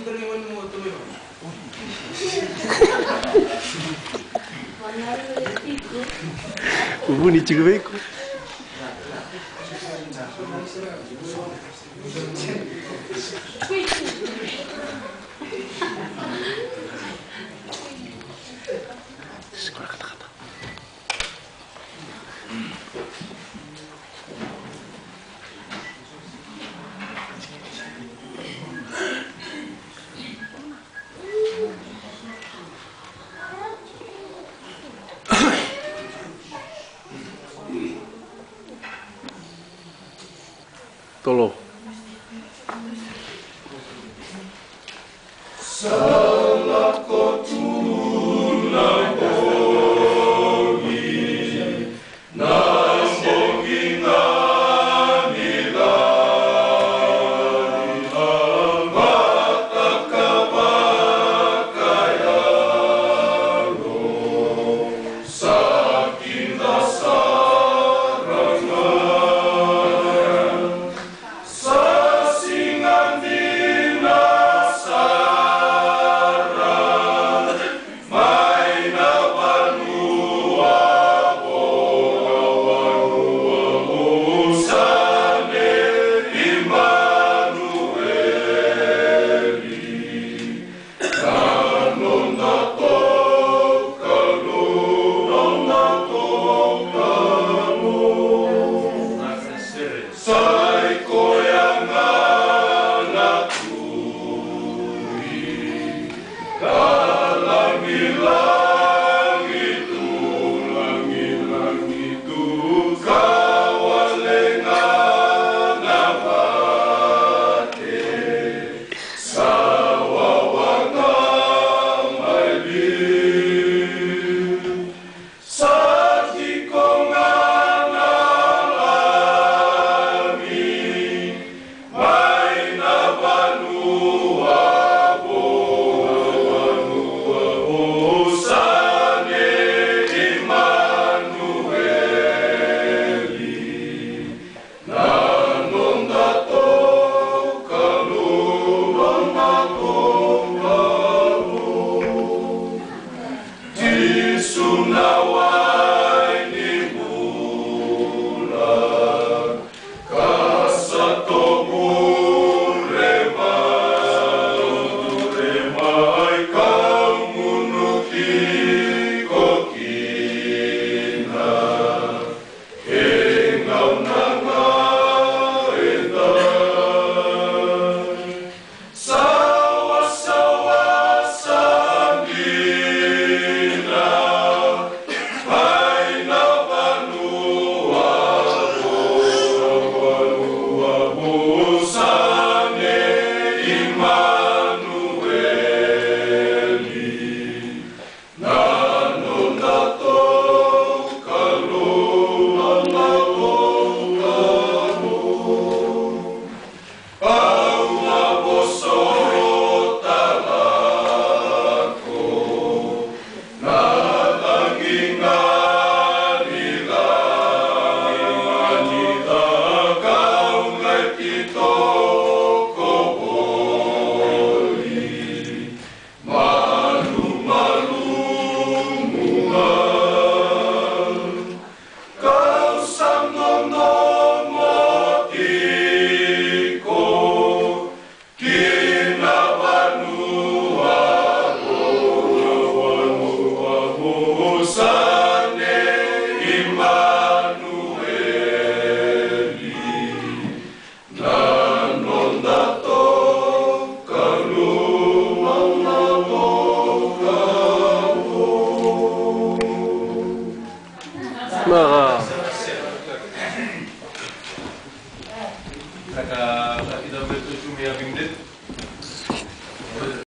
karaniwan mo tuloy mo. Ubuni chigubeko. Tolo. Salako tuna bogi, na bogi ngamila, bakakabakayaro, sakinda sarangan, sasingan dinasaran, may nabanua usane Immanueli, kanon nato say koyang anakui, langit-langitu kawalengan abate, sawawangang mailin, sa tikongan alami, may nabanua usane Immanueli, nanon dato kalunon nato di sunaway ni bulan, kasato duremay kamunuki kokina, engaw na nga enday, sawa-sawa sandina, may nabanua usane Immanueli, nanon dato kalunon nato ang mabosot talako, nalangingan nila kaung kito koboli, malum-malumungan, kau samnonom motiko, kinabanua usane Immanueli, nanon dato kalunon nato Maka. Saka kita bertujuh yang bimdit.